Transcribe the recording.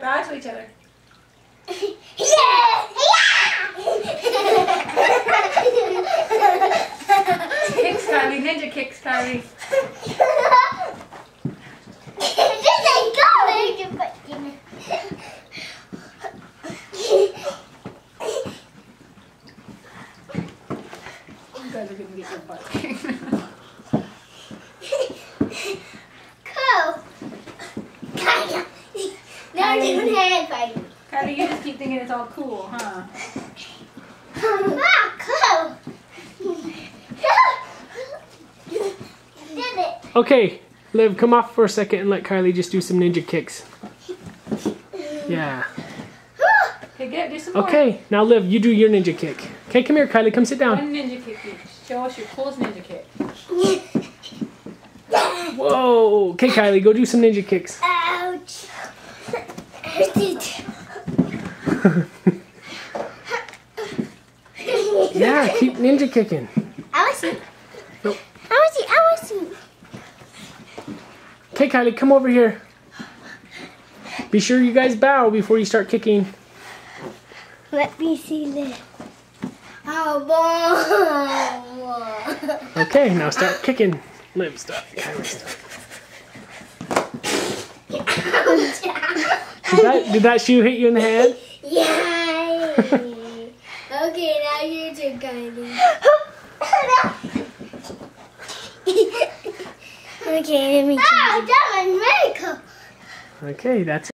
Bow to each other. Yeah! Kicks, Kylie. Ninja kicks, Kylie. This ain't going. You guys are gonna get your butt kicked. Cool. Kylie. Now we're doing hand fighting. Kylie, you just keep thinking it's all cool, huh? Ah, cool. Did it. Okay, Liv, come off for a second and let Kylie just do some ninja kicks. Yeah. Okay, do some more. Okay, now Liv, you do your ninja kick. Okay, come here, Kylie, come sit down. One ninja kick each. Show us your coolest ninja kick. Whoa. Okay, Kylie, go do some ninja kicks. Ouch. Hurt it. Yeah, keep ninja kicking. I want to see. Nope. I want to see. I want to see. Okay, Kylie, come over here. Be sure you guys bow before you start kicking. Let me see this. Oh, boy. Okay, now start kicking. Liv, stop. Kylie, stop. Did that shoe hit you in the head? Yay. Okay, now your turn, Kylie. Okay, let me. Oh, that was very cool. Okay, that's it.